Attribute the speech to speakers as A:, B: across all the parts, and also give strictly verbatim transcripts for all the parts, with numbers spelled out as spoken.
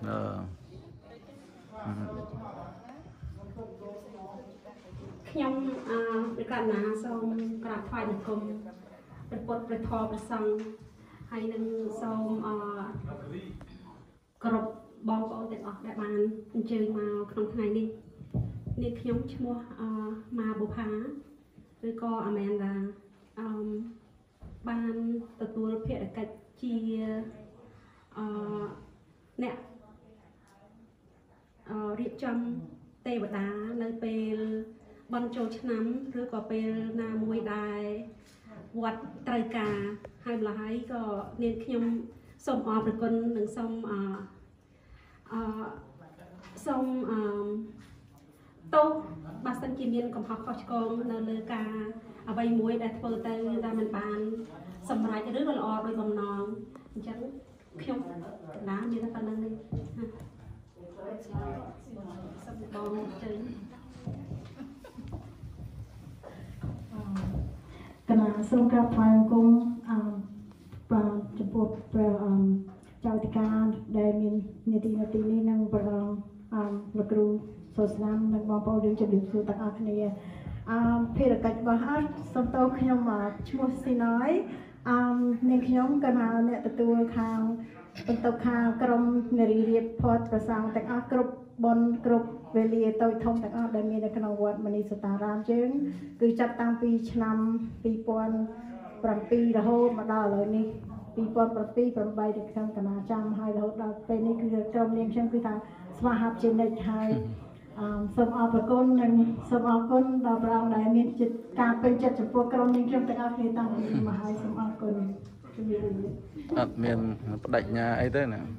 A: nhom được làm ná xong cả thoại được cùngเป็นปดเป็นทอเป็นสังให้หนึ่งสองกรบบองก็ติดออกได้บานเจอมาขนมไทยนี่นี่ขยมชั่วมาบุพาหรือก็อเมนดาบานตัวตัวเพียรกัดจีเนี่ยเรียบจำเตะบดาในเปลบอลโจชน้ำหรือก็เปลนามวยได้วัดไตรกาให้หลายก็เนียนขยมส่งออกเป็นคนหนึ่งส่งส่งโต๊ะบาสันกิเมียนกับฮอกคอชกงในเลือกาเอาใบมวยได้เปิดแต่ได้มันบานสมัยจะเรื่องละออโดยกำนองจังขยมน้ำมีแต่ปันนั่นเลยสมบองเจอ
B: ขณะส่งกลับไฟกุ้งจะปวดเจ้าติการได้มีนาทีนาทีนี้นั่งประลองลักรูโซสนามนั่งมองเป้าเรื่องจะดื่มสูตรอาคเนียเพื่อการบ้านสมโตขยมมาชั่วสีน้อยในขยมกันมาเนี่ยตัวทางเป็นตัวทางกรมเนรีเรียบพอดประสังแต่อากรุบบนกรุบเวลีตัวทงแต่อาได้มีในขนมวัดมณีสตารามจึงคือจัดตั้งปีชนำปีปอนปรำปีระโหมาได้เลยนี่ปีปอนปรำปีปรำใบเด็กทำกันมาจำให้ระโหได้เป็นนี่คือกรมเลี้ยงช่างคือทางสมาหับเจนได้ใช้สมเอาประก้นหนึ่งสมเอาก้นดาวรองได้มีจิตการเป็นจัดจุดโปรกรมเลี้ยงช่างแต่อาคือตั้งมาให้สมเอาก้น
C: อัดเมียนประดับยาไอ้เต้เนี่ย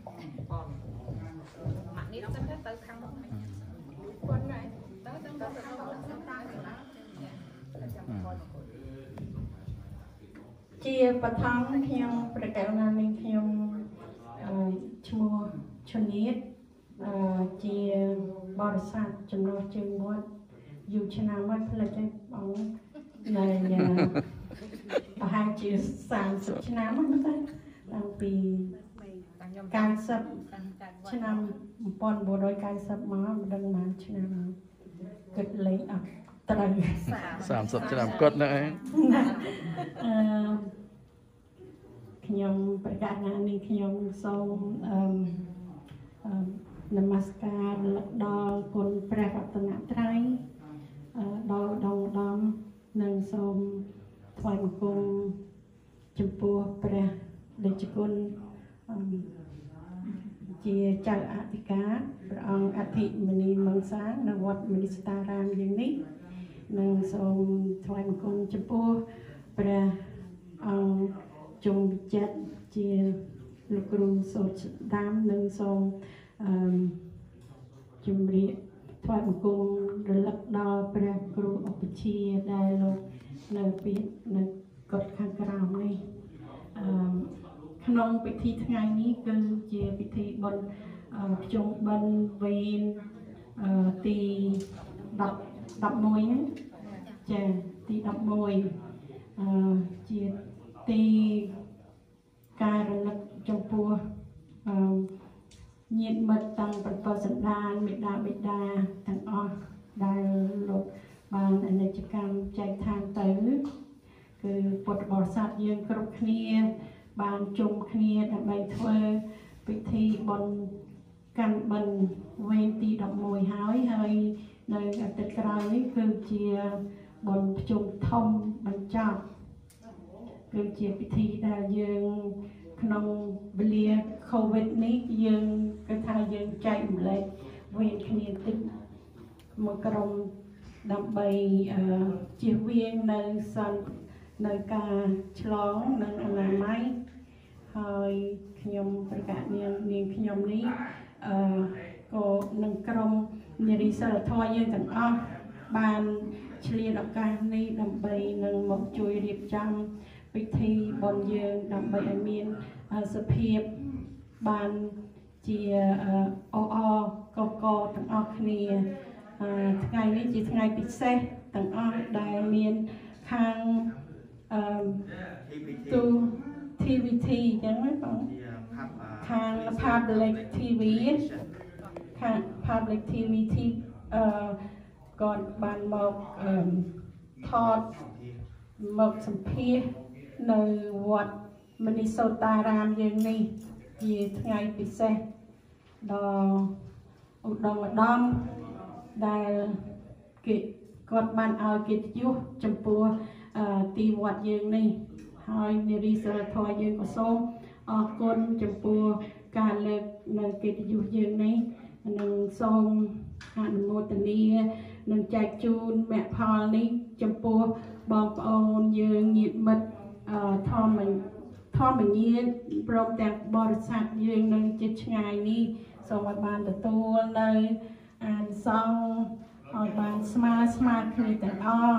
B: เจียปะทังเพียงประกาศนาในเพียงชัวชนิดเจียบริษัทจำนวนจึงวัดอยู่ชนะวัดพลังใจบองในประหารเจียสามสิบชนะมันได้ตั้งปีการสับชนะปอนบัวโดยการสับม้าดังมาชนะเกิดเลยอ่ะตราย
C: สามสิบชนะกดนะเอง
B: ขยมประกาศงานนี้ขยมทรงนมัสการดอคนแปรรัตนตรัยดอดองดอมนางทรงถวายมังคมจมปัวแปรเดชกุลเจียเจ้าอธิการพระองค์อธิมณีมังสาในวัดมณีสตารามอย่างนี้นางทรงถวายมังคมจมปัวแปรองจงจัดเจียลูกครูโสดดำนางทรงจุมรีถวายมังคมระลับดาวแปรครูอภิชีได้ลงในปีในกฎข้างกลางนี้ขนมพิธีทั้งไงนี้คือเจียพิธีบนจงบนเวนตีดับดับมวยเจตีดับมวยเจียตีการลักจงปัวnhiệt mật tăng bật vào sẵn đàn mệt đà mệt đà tăng o đài lột bàn anh ấy chỉ cần chạy thang tớiคือปวดบอสัตย์ยังกรุบเนียบานจุ่มเนียดับใบเทอพิธีบนกันบันเวนตีดอกมวยหายเฮยในอัตกรายนี้คือเจียบนจุ่มทอมบันจับคือเจียพิธีได้ยังขนมเบลียโควิดนี้ยังกระทายังใจอุ่นเลยเวนเนียติดมกรมดับใบเจียเวียงในสันในการฉลองในอนามัยเฮยขยมประกาศเนียนเนียนขยมนี้ก็หนึ่งกรมเนริสระทอยยังต่างอ้อบานเฉลี่ยดอกการนี้ดับใบหนึ่งหมกจุยเรียบจำพิธีบนยืนดับใบอเมียนสเพียบบานเจียอออกกอต่างอ้อคเนียไงนี้จีไงปิดเซต่างอ้อได้เมียนทางตูทีวีทียังไม่ฟังพาทาง Public ที วี ทาง Public ที วี ที่เอ่อก่อนบานមកเอ่อทอดមកសម្ភាសនៅវត្តមនីសូតារាមយើងនេះជាថ្ងៃពិសេសដល់ឧត្តមឧត្តមដែលគេគាត់បានឲ្យកិត្តិយសចំពោះទីវត្តយើងនេះហើយនារីសិលធម៌យើងក៏សូមអរគុណចំពោះការលើកនៅកិត្តិយសយើងនេះនិងសូមអនុមោទនានិងចែកជូនមគ្គផលនេះចំពោះបងប្អូនយើងញាតិមិត្តធម្មធម្មញាតិព្រមទាំងបរិស័ទយើងនៅជិតឆ្ងាយនេះសូមឲ្យបានទទួលនៅអានិសង្ឃឲ្យបានស្មើស្មើគ្នាទាំងអស់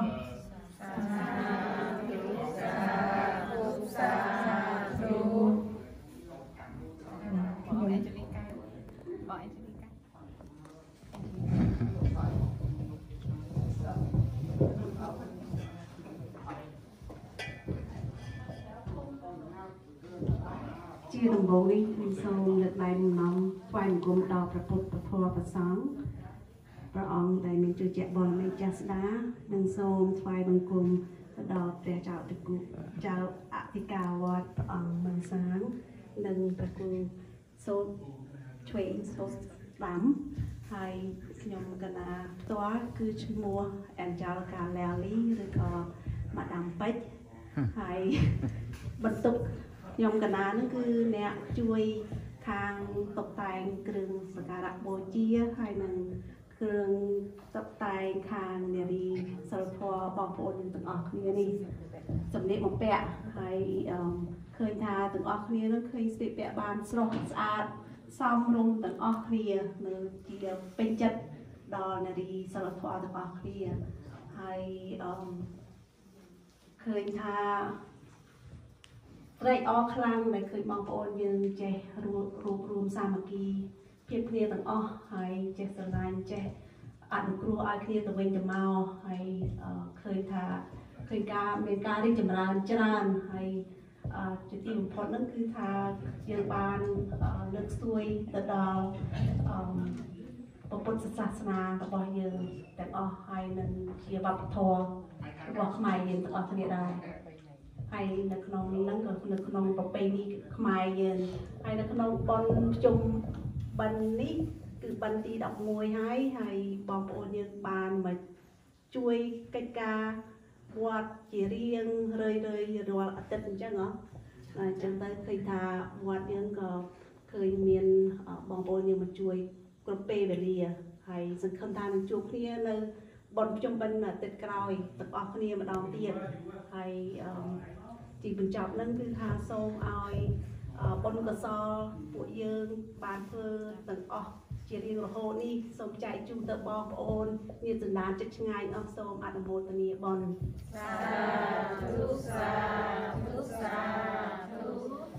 A: ជាដំបូងនេះខ្ញុំសូមលើកដៃនំថ្វាយបង្គំដល់ព្រះពុទ្ធព្រះធម៌ព្រះសង្ឃព្រះអង្គដែលមានជឿជាក់បរមីចាស់ស្ដានិងសូមថ្វាយបង្គំទៅដល់ព្រះចៅតគុចៅអធិការវត្តព្រះអង្គមន្សាងនិងព្រះគូសូត្រឆ្វេងសូត្រស្ដាំហើយខ្ញុំកណាផ្ទាល់គឺឈ្មោះអេនជែលកាឡាលីឬក៏ម៉ាដាមពេជ្រហើយបន្ទុកខ្ញុំកណានឹងគឺអ្នកជួយខាងតុបតែងគ្រឿងសក្ការៈបូជាហើយនឹងគ្រឿងតុបតែងខាងនារីសិលធម៌បងប្អូនទាំងអស់គ្នានេះសម្លៀកបំពាក់ហើយឃើញថាទាំងអស់គ្នានឹងឃើញស្លៀកពាក់បានស្រស់ស្អាតសមរម្យទាំងអស់គ្នានៅជាពេញចិត្តដល់នារីសិលធម៌ទាំងអស់គ្នាហើយឃើញថាត្រេកអរខ្លាំងដែលឃើញបងប្អូនយើងចេះរួមរួមសាមគ្គីភាពគ្នាទាំងអស់ហើយចេះស្រឡាញ់ចេះអនុគ្រោះឲ្យគ្នាទៅវិញទៅមកហើយឃើញថាឃើញការមានការរីកចម្រើនច្រើនហើយជាទីបំផុតហ្នឹងគឺថាយើងបានលើកស្ទួយទៅដល់ពុទ្ធសាសនារបស់យើងទាំងអស់ហើយនឹងជាវប្បធម៌របស់ខ្មែរយើងទាំងអស់គ្នាដែរហើយនៅក្នុងហ្នឹងក៏នៅក្នុងប្រពៃណីខ្មែរយើងហើយនៅក្នុងបុណ្យភ្ជុំបិណ្ឌនេះគឺបិណ្ឌទីដប់មួយហើយហើយបងប្អូនយើងបានមកជួយកិច្ចការវត្តជារៀងរឿយរឿយរាល់អាទិត្យអញ្ចឹងហ៎អញ្ចឹងទៅឃើញថាវត្តយើងក៏ឃើញមានបងប្អូនយើងមកជួយគ្រប់ពេលវេលាហើយសង្ឃឹមថានឹងជួបគ្នានៅបុណ្យភ្ជុំបិណ្ឌអាទិត្យក្រោយទាំងអស់គ្នាម្ដងទៀតហើយទីបញ្ចប់ហ្នឹងគឺថាសូមឲ្យបុណ្យកុសលពួកយើងបានធ្វើទាំងអស់ជារៀងរហូតនេះសូមចែកជូនទៅបងប្អូនញាតិសន្តានជិតឆ្ងាយអស់សូមអនុមោទនាបុណ្យសាធុសាធុសាធុ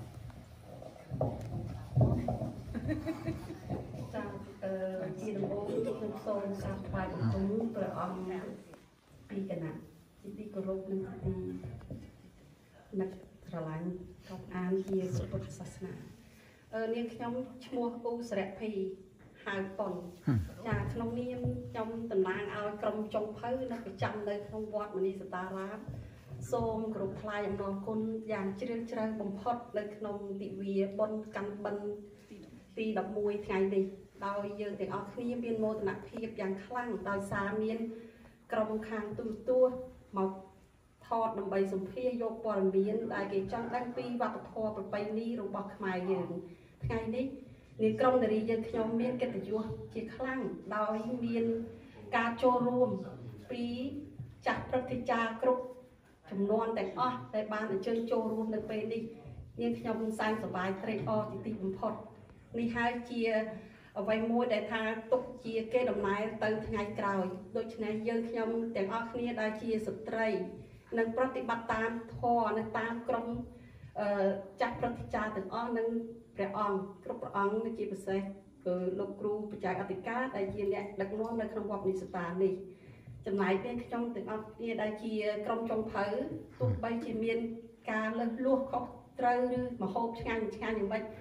A: ចាំអឺជាដំបូងខ្ញុំសូមក្រាបថ្វាយបង្គំព្រះអង្គពីគណៈជាទីគោរពនិងទីនឹកស្រឡាញ់កប់អានជាពុទ្ធសាសនាអឺនាងខ្ញុំឈ្មោះអ៊ូសរៈភីហៅប៉ុនចាក្នុងនាមខ្ញុំតំណាងឲ្យក្រុមចុងភៅនៅប្រចាំនៅក្នុងវត្តមនីសតារាមសូមគោរពថ្លែងអំណរគុណយ៉ាងជ្រាលជ្រៅបំផុតនៅក្នុងទិវាបុណ្យកាន់បិណ្ឌទីដប់មួយថ្ងៃនេះដោយយើងទាំងអស់គ្នាមានមោទនភាពយ៉ាងខ្លាំងដោយសារមានក្រុមខាងទូរទស្សន៍មកថតដើម្បីសម្ភាសយកព័ត៌មានដែលគេចង់ដឹងពីវប្បធម៌ប្រពៃណីរបស់ខ្មែរយើងថ្ងៃនេះនាយក្រុមនារីយើងខ្ញុំមានកិត្តិយសជាខ្លាំងដោយមានការចូលរួមពីចាស់ព្រឹទ្ធាចារ្យគ្រប់ចំនួនទាំងអស់ដែលបានអញ្ជើញចូលរួមនៅពេលនេះនាងខ្ញុំសែនសប្បាយត្រេកអរជាទីបំផុតនេះហើយជាអ្វីមួយដែលថាទុកជាគេដំណើរទៅថ្ងៃក្រោយដូច្នេះយើងខ្ញុំទាំងអស់គ្នាដែលជាស្ត្រីនិងប្រតិបត្តិតាមធម៌នៅតាមក្រមចាស់ព្រឹទ្ធាចារ្យទាំងអស់និងព្រះអង្គគ្រប់ព្រះអង្គជាពិសេសគឺលោកគ្រូបច្ចេកអធិការដែលជាអ្នកដឹកនាំនៅក្នុងវត្តនេះសតានេះចំណែកនេះខ្ញុំទាំងអស់គ្នាដែលជាក្រុមចុងភៅទោះបីជាមានការលើសលួសខុសត្រូវឬមហូបឆ្ងាញ់ឆ្ងាញ់យ៉ាងម៉េច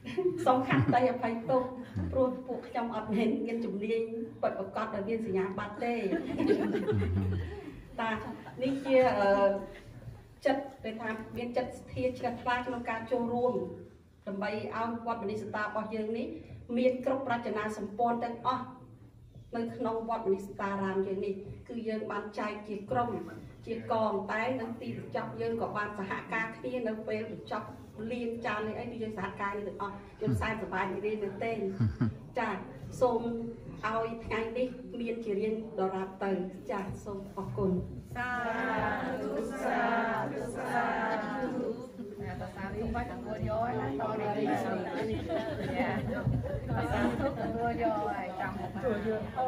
A: សូមខាត់តែអភ័យទោសព្រោះពួកខ្ញុំអត់មានមានជំនាញបត់ប្រកាសដោយមានសញ្ញាបត្រទេតានេះជាចិត្តគេថាមានចិត្តស្ថិរជ្រះថ្លាក្នុងការចូលរួមដើម្បីឲ្យវត្តមនីសតារបស់យើងនេះមានគ្រប់រចនាសម្ព័ន្ធទាំងអស់នៅក្នុងវត្តមនីសតារាមយើងនេះគឺយើងបានចែកជាក្រុមជាកងតែនៅទីបញ្ចប់យើងក៏បានសហការគ្នានៅពេលបញ្ចប់លៀនចាននេះអីគឺយើងសហការនេះទាំងអស់យើងសែនសប្បាយរីករាយមែនទេចាសូមឲ្យថ្ងៃនេះមានជារៀងដរាបទៅចាសូមអរគុណសាធុសាធុសាធុតែសាធុបាច់ទៅយកឲ្យតរីរីយ៉ាសាធុទៅយកឲ្យចាំជួយយកអូ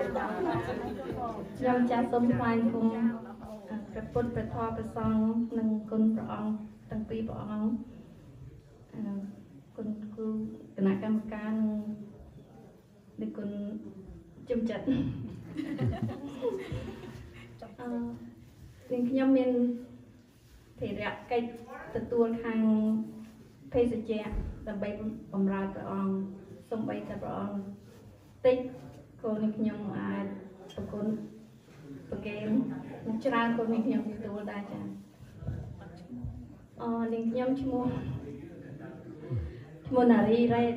A: ខ្ញុំចាសូមថ្លែងគុំព្រះពុទ្ធព្រះធម៌ព្រះសង្ឃនិងគុណព្រះអង្គទាំងពីរព្រះអង្គគុណគ្រូគណៈកម្មការនិងគុណជំចិត្តអឺខ្ញុំមានភារកិច្ចទទួលខាងភេសជ្ជៈដើម្បីបម្រើព្រះអង្គសូម្បីតែព្រះអង្គតិចក៏នឹងខ្ញុំអាចប្រគល់ប្រកេនច្រើនក៏នឹងខ្ញុំទទួលដែរចាអឺនឹងខ្ញុំឈ្មោះឈ្មោះណារីរ៉េត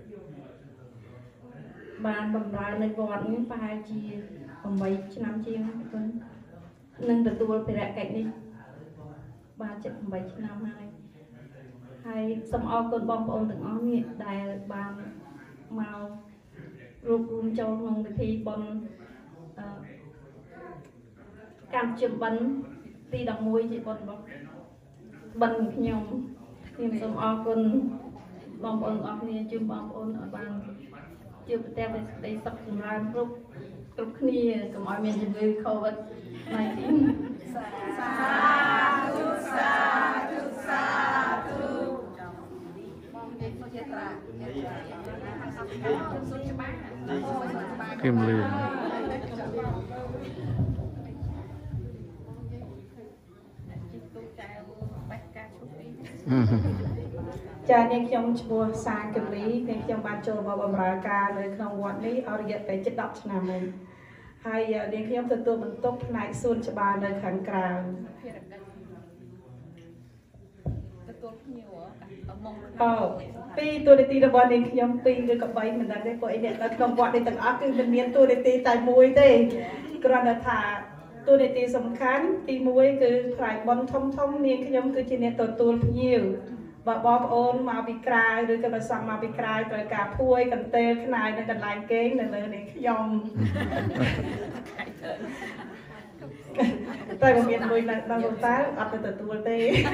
A: បានបម្រើនៅវត្តនេះប្រហែលជា8ឆ្នាំជាងគុណនឹងទទួលភារកិច្ចនេះបានជិត8ឆ្នាំហើយហើយសូមអរគុណបងប្អូនទាំងអស់នេះដែលបានមករួមរួមចូលក្នុងពិធីបុណ្យអឺកម្មជាបិណ្ឌទីដប់មួយជាបុណ្យរបស់បិណ្ឌខ្ញុំខ្ញុំសូមអរគុណបងប្អូនអរគ្នាជូនបងប្អូនឲ្យបានជួបប្រទះដោយសេចក្តីសុខចម្រើនគ្រប់គ្រប់គ្នាកុំឲ្យមានជំងឺ កូវីដ 19 សាធុសាធុសាធុបងនិយាយសុខាត្រាសុខច្បាស់
C: គឹមលឿន
B: ចានាងខ្ញុំឈ្មោះសាគឹមលីនាងខ្ញុំបានចូលមកបម្រើការនៅក្នុងវត្តនេះអស់រយៈពេលជិត10ឆ្នាំហើយហើយនាងខ្ញុំទទួលបន្ទុកផ្នែកសួនច្បារនៅខាងក្រៅទទួលភ្ញៀវអូពីទូរនីតិរបស់នាងខ្ញុំពីរឬក៏បីមិនដឹងទេពួកអីអ្នកនៅក្នុងវត្តនេះទាំងអស់គឺមិនមានទូរនីតិតែមួយទេគ្រាន់តែថាទូរនីតិសំខាន់ទីមួយគឺផ្នែកបុណ្យធំធំនាងខ្ញុំគឺជាអ្នកទទួលភ្ញៀវបើបងប្អូនមកពីក្រៅឬក៏បើសំមកពីក្រៅត្រូវការភួយកន្ទេលខ្នាយនៅកន្លែងគេងនៅលើនេះខ្ញុំតែមិនមានមួយនៅក្នុងតើអត់ទៅទទួលទេ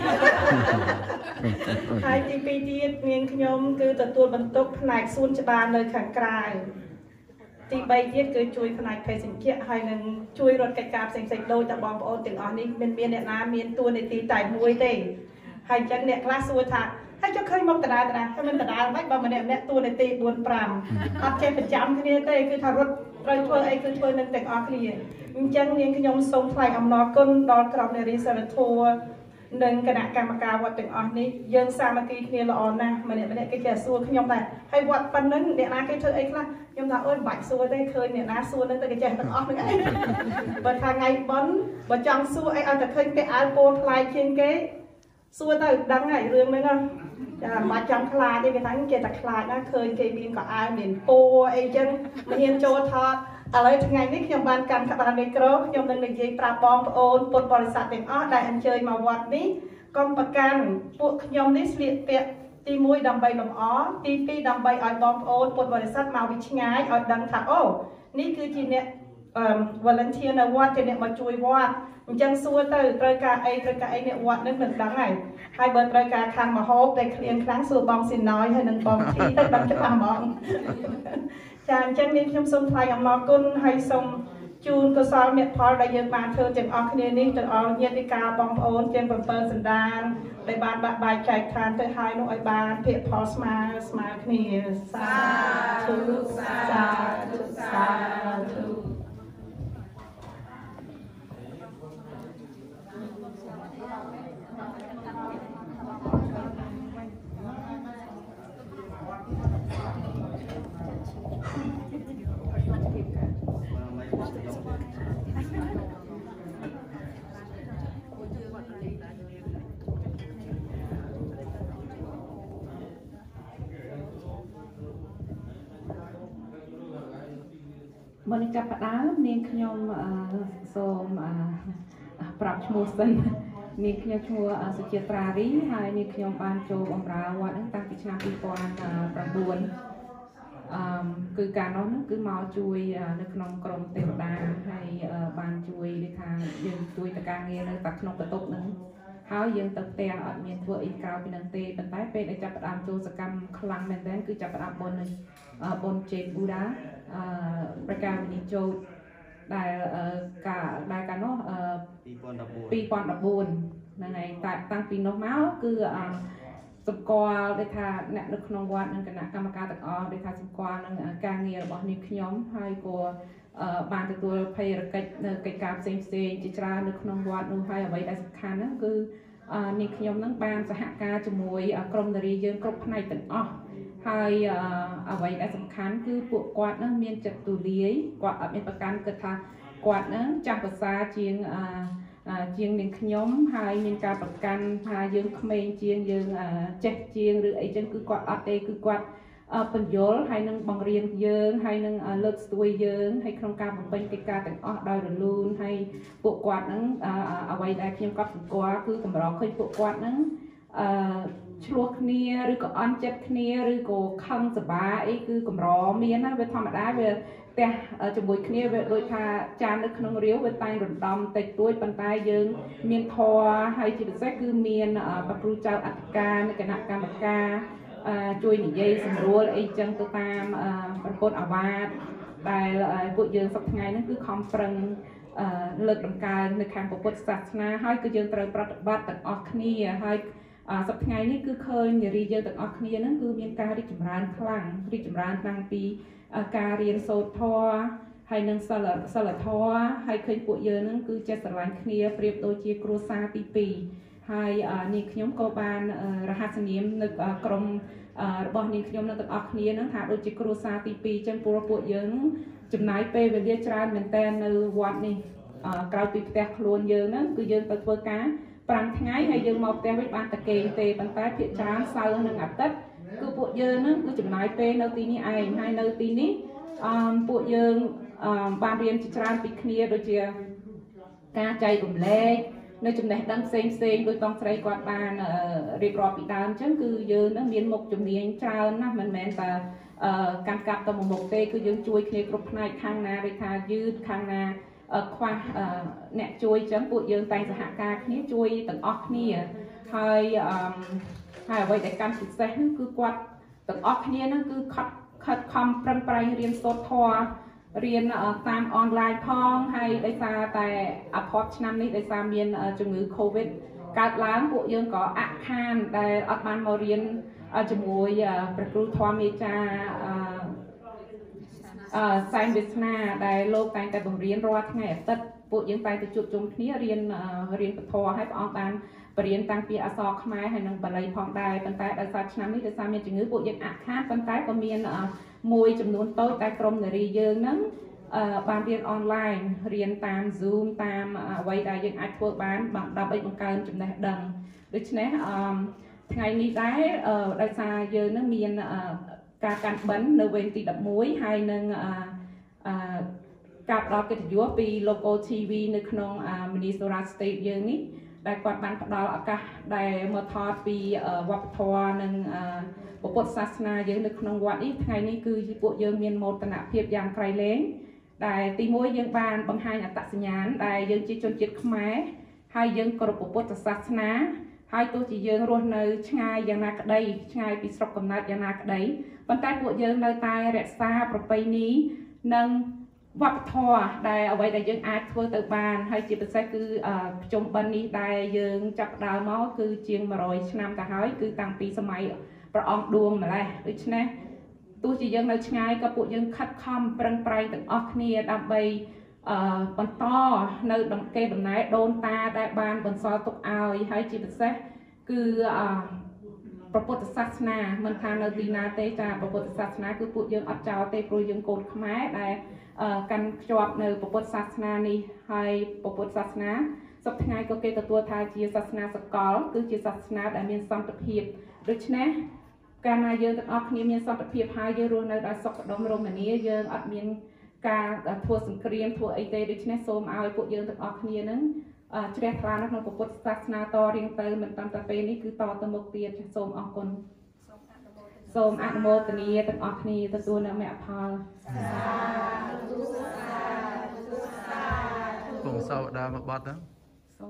B: ហើយទីពីរទៀតនាងខ្ញុំគឺទទួលបន្ទុកផ្នែកសួនច្បារនៅខាងក្រៅទីបីទៀតគឺជួយផ្នែកភេសជ្ជៈហើយនឹងជួយរត់កិច្ចការផ្សេងៗដូចតែបងប្អូនទាំងអស់នេះមិនមានអ្នកណាមានតួនាទីតែមួយទេហើយអញ្ចឹងអ្នកខ្លះសួរថាហើយចុះឃើញមកដដែលដដែលហើយមិនដដែលមិនបើម្នាក់ម្នាក់តួនាទី4 5អត់ចេះប្រចាំគ្នាទេគឺថារត់ត្រូវធ្វើអីគឺធ្វើនឹងទាំងអស់គ្នាអញ្ចឹងនាងខ្ញុំសូមថ្លែងអំណរគុណដល់ក្រុមនារីសិលធម៌និងគណៈកម្មការវត្តទាំងអស់នេះយើងសាមគ្គីគ្នាល្អណាស់ម្នាក់ម្នាក់គេចេះសួរខ្ញុំដែរហើយវត្តប៉ុណ្្នឹងអ្នកណាគេធ្វើអីខ្លះខ្ញុំថាអូយមិនបាច់សួរទេឃើញអ្នកណាសួរនឹងទៅគេចេះទាំងអស់ហ្នឹងឯងបើថាថ្ងៃបុណ្យបើចង់សួរអីឲ្យតែឃើញពាក់អាវពោលថ្លៃជាងគេសួរទៅដឹងហើយរឿងហ្នឹងចាមិនបាច់ចង់ខ្លាចទេគេថាគេតែខ្លាចណាឃើញគេមានកៅអៅមានពោអីចឹងមិនហ៊ានចូលថតឥឡូវថ្ងៃនេះខ្ញុំបានកាន់ក្បាលមីក្រូខ្ញុំនឹងនិយាយប្រាប់បងប្អូនពុទ្ធបរិស័ទទាំងអស់ដែលអញ្ជើញមកវត្តនេះកុំប្រកាន់ពួកខ្ញុំនេះស្លៀកពាក់ទីមួយដើម្បីលម្អទីពីរដើម្បីឲ្យបងប្អូនពុទ្ធបរិស័ទមកវិឆ្ងាយឲ្យដឹងថាអូនេះគឺជាអ្នកអឺ volunteer នៅវត្តជាអ្នកមកជួយវត្តអញ្ចឹងសួរទៅត្រូវការអីត្រូវការអីអ្នកវត្តនឹងមិនដឹងហើយហើយបើត្រូវការខាងមហូបតែឃ្លានខ្លាំងសួរបងស៊ីណយហើយនឹងបងធីទៅដឹងច្បាស់ហ្មងចាអញ្ចឹងនាងខ្ញុំសូមថ្លែងអំណរគុណហើយសូមជូនកុសលមេផលដែលយើងបានធ្វើទាំងអស់គ្នានេះទៅអស់ញាតិកាបងប្អូនទាំង7សន្តានដែលបានបាក់បាយចែកឋានទៅហើយនោះឲ្យបានភាគផលស្មើស្មើគ្នាសាធុសាធុសាធុ
D: មុននឹងចាប់ផ្ដើមនាងខ្ញុំសូមប្រាប់ឈ្មោះសិននាងខ្ញុំឈ្មោះសុជាត្រារីហើយនាងខ្ញុំបានចូលបម្រើវត្តហ្នឹងតាំងពីឆ្នាំពីរពាន់ប្រាំបួនអឺគឺការនោះហ្នឹងគឺមកជួយនៅក្នុងក្រុមទេវតាហើយបានជួយដូចថាយើងជួយទៅការងារនៅតែក្នុងបន្ទប់ហ្នឹងហើយយើងទៅផ្ទះអត់មានធ្វើអីក្រៅពីនឹងទេប៉ុន្តែពេលដែលចាប់ផ្ដើមចូលសកម្មខ្លាំងមែនទែនគឺចាប់ផ្ដើមបុណ្យបុណ្យចេបប៊ូដាអឺប្រការវិនិច្ឆ័យដែលការដែលកាលនោះពីរពាន់ដប់បួនហ្នឹងហើយតែតាំងពីនោះមកគឺអសម្គាល់ដូចថាអ្នកនៅក្នុងវត្តនិងគណៈកម្មការទាំងអស់ដូចថាសម្គាល់នឹងការងាររបស់នាងខ្ញុំហើយក៏បានទទួលភ័យរកិច្ចនៅកិច្ចការផ្សេងផ្សេងជាច្រើននៅក្នុងវត្តនោះហើយអ្វីដែលសំខាន់ហ្នឹងគឺនាងខ្ញុំហ្នឹងបានសហការជាមួយក្រុមនារីយើងគ្រប់ផ្នែកទាំងអស់ហើយអ្វីដែលសំខាន់គឺពួកគាត់ហ្នឹងមានចិត្តទូលាយគាត់អត់មានប្រកាន់គិតថាគាត់ហ្នឹងចាស់ភាសាជាងជាងនាងខ្ញុំហើយមានការប្រកាន់ថាយើងក្មេងជាងយើងចេះជាងឬអីចឹងគឺគាត់អត់ទេគឺគាត់បញ្យល់ហើយនឹងបង្រៀនយើងហើយនឹងលើកស្ទួយយើងហើយក្នុងការបំពេញកិច្ចការទាំងអស់ដោយរលូនហើយពួកគាត់ហ្នឹងអ្វីដែលខ្ញុំក៏ស្គាល់គឺកម្រឃើញពួកគាត់ហ្នឹងអឺឆ្លោះគ្នាឬក៏អន់ចិត្តគ្នាឬក៏ខឹងសបាអីគឺកម្រមានណាវាធម្មតាវាផ្ទះជាមួយគ្នាវាដូចថាចាននៅក្នុងរាវវាតែងរំដំតិចតួចប៉ុន្តែយើងមានធម៌ហើយជាពិសេសគឺមានព្រះគ្រូចៅអធិការនៃគណៈកម្មការជួយនិយាយសម្រួលអីចឹងទៅតាមប្រពន្ធអាវាតដែលពួកយើងសប្តាហ៍ថ្ងៃហ្នឹងគឺខំប្រឹងលើកតម្កើងនៅខាងពុទ្ធសាសនាហើយគឺយើងត្រូវប្រតិបត្តិទាំងអស់គ្នាហើយសប្តាហ៍ថ្ងៃនេះគឺឃើញនារីយើងទាំងអស់គ្នាហ្នឹងគឺមានការរីកចម្រើនខ្លាំងរីកចម្រើនតាំងពីការរៀនសូត្រធម៌ហើយនឹងសិលសិលធម៌ហើយឃើញពួកយើងហ្នឹងគឺចិត្តស្រឡាញ់គ្នាប្រៀបដូចជាគ្រួសារទីពីរហើយនាងខ្ញុំក៏បានរហស្សនាមនៅក្រុមរបស់នាងខ្ញុំនៅទាំងអស់គ្នាហ្នឹងថាដូចជាគ្រួសារទីពីរចឹងព្រោះពួកយើងចំណាយពេលវេលាច្រើនមែនតើនៅវត្តនេះក្រៅពីផ្ទះខ្លួនយើងហ្នឹងគឺយើងទៅធ្វើការប្រាំថ្ងៃហើយយើងមកផ្ទះវិញបានតែគេងទេប៉ុន្តែភាគច្រើនសៅរ៍និងអាទិត្យគឺពួកយើងហ្នឹងគឺចំណាយពេលនៅទីនេះឯងហើយនៅទីនេះអឺពួកយើងបានរៀនជាច្រើនពីគ្នាដូចជាការចែករំលែកនៅចំណេះដឹងផ្សេងផ្សេងដោយតង់ស្រីគាត់បានរៀបរាប់ពីដើមអញ្ចឹងគឺយើងនឹងមានមុខជំនាញច្រើនណាស់មិនមែនតែកាន់កាប់ទៅមុខទេគឺយើងជួយគ្នាគ្រប់ផ្នែកខាងណាដូចថាយឺតខាងណាខ្វះអ្នកជួយអញ្ចឹងពួកយើងតែងសហការគ្នាជួយទាំងអស់គ្នាហើយហើយអ្វីដែលកាន់ពិសេសហ្នឹងគឺគាត់ទាំងអស់គ្នាហ្នឹងគឺខិតខិតខំប្រឹងប្រែងរៀនសូត្រធម៌រៀនតាមអនឡាញផងហើយដោយសារតែអភ័ព្វឆ្នាំនេះដោយសារមានជំងឺ Covid កើតឡើងពួកយើងក៏អខានដែលអត់បានមករៀនជាមួយព្រះគ្រូធម៌មេចាអឺសែនវាសនាដែលលោកតែងតែបង្រៀនរាល់ថ្ងៃអាទិត្យពួកយើងតែងតែជួបជុំគ្នារៀនរៀនពធហើយព្រះអង្គបានបរៀនតាំងពីអក្សរខ្មែរហើយនិងបាលីផងដែរប៉ុន្តែដោយសារឆ្នាំនេះដោយសារមានជំងឺពួកយើងអខានប៉ុន្តែក៏មានមួយចំនួនតូចតែក្រុមនារីយើងហ្នឹងបានរៀនអនឡាញរៀនតាម Zoom តាមអ្វីដែលយើងអាចធ្វើបានដើម្បីបង្កើនចំណេះដឹងដូច្នេះថ្ងៃនេះដែរដោយសារយើងនឹងមានការកាន់បិណ្ឌនៅវេនទីដប់មួយហើយនឹងការផ្ដល់កិត្តិយសពី Local ធី វី នៅក្នុង Minnesota State យើងនេះដែលគាត់បានផ្ដល់ឱកាសដែលមកថតពីវប្បធម៌និងពុទ្ធសាសនាយើងនៅក្នុងវត្តនេះថ្ងៃនេះគឺពួកយើងមានមោទនភាពយ៉ាងក្រៃលែងដែលទីមួយយើងបានបង្ហាញអត្តសញ្ញាណដែលយើងជាជនជាតិខ្មែរហើយយើងគោរពពុទ្ធសាសនាហើយទោះជាយើងរស់នៅឆ្ងាយយ៉ាងណាក្តីឆ្ងាយពីស្រុកកំណើតយ៉ាងណាក្តីប៉ុន្តែពួកយើងនៅតែរក្សាប្រពៃណីនិងវប្បធម៌ដែលអ្វីដែលយើងអាចធ្វើទៅបានហើយជាពិសេសគឺប្រជុំបិណ្ឌនេះដែលយើងចាប់ផ្ដើមមកគឺជាងមួយរយឆ្នាំទៅហើយគឺតាំងពីសម័យព្រះអង្គឌួងម្លេះដូច្នេះទោះជាយើងនៅឆ្ងាយក៏ពួកយើងខិតខំប្រឹងប្រែងទាំងអស់គ្នាដើម្បីបន្តនៅគេដំណើរដូនតាដែលបានបន្សល់ទុកឲ្យហើយជាពិសេសគឺព្រះពុទ្ធសាសនាមិនថានៅទីណាទេចាព្រះពុទ្ធសាសនាគឺពួកយើងអត់ចោលទេព្រោះយើងកូនខ្មែរដែលកាន់ខ្ជាប់នៅព្រះពុទ្ធសាសនានេះហើយព្រះពុទ្ធសាសនាសប្តាហ៍ថ្ងៃក៏គេទទួលថាជាសាសនាសកលគឺជាសាសនាដែលមានសន្តិភាពដូច្នេះកាលណាយើងទាំងអស់គ្នាមានសន្តិភាពហើយយើងរស់នៅដោយសុខដុមរមនាយើងអត់មានការធ្វើសង្គ្រាមធ្វើអីទេដូច្នេះសូមឲ្យពួកយើងទាំងអស់គ្នានឹងជ្រះថ្លានៅក្នុងពុទ្ធសាសនាតរៀងទៅមិនតាមតែពេលនេះគឺតទៅមុខទៀតសូមអរគុណសូមអនុមោទនាទាំងអស់គ្នាទទួលនៅមគ្គផល
C: គង់សោដាមកបាត់ទៅ
D: សូម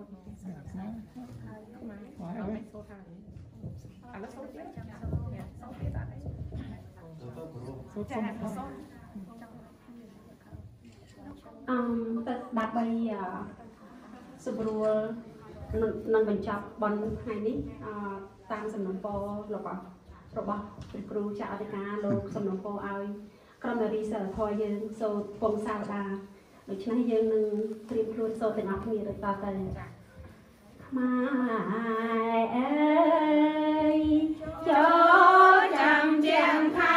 D: សូមថាអត់សូមទៀតសូមទៀតអត់ទេសូមសូម
A: អឺទឹកដើម្បីសម្រួលនឹងបញ្ចប់បន់ថ្ងៃនេះតាមសំណពររបស់របស់ព្រះគ្រូចាអធិការលោកសំណពរឲ្យក្រុមនារីសិលធម៌យើងសូត្រពងសាវតាដូច្នេះយើងនឹងត្រៀមខ្លួនសូត្រទាំងអស់គ្នាដូចតទៅខ្មែរអើយចូលចាំចាំថា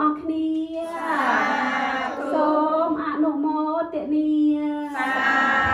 A: សូមអនុមោទនា